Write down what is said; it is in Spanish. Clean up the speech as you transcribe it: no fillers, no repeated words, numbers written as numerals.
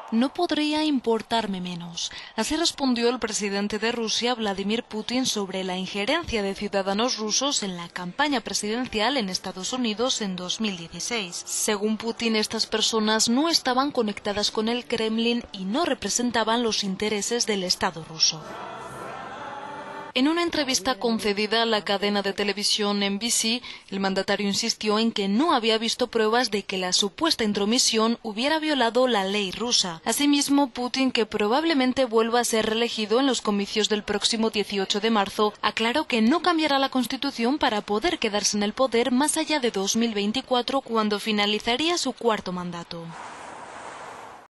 No podría importarme menos. Así respondió el presidente de Rusia, Vladimir Putin, sobre la injerencia de ciudadanos rusos en la campaña presidencial en Estados Unidos en 2016. Según Putin, estas personas no estaban conectadas con el Kremlin y no representaban los intereses del Estado ruso. En una entrevista concedida a la cadena de televisión NBC, el mandatario insistió en que no había visto pruebas de que la supuesta intromisión hubiera violado la ley rusa. Asimismo, Putin, que probablemente vuelva a ser reelegido en los comicios del próximo 18 de marzo, aclaró que no cambiará la Constitución para poder quedarse en el poder más allá de 2024, cuando finalizaría su cuarto mandato.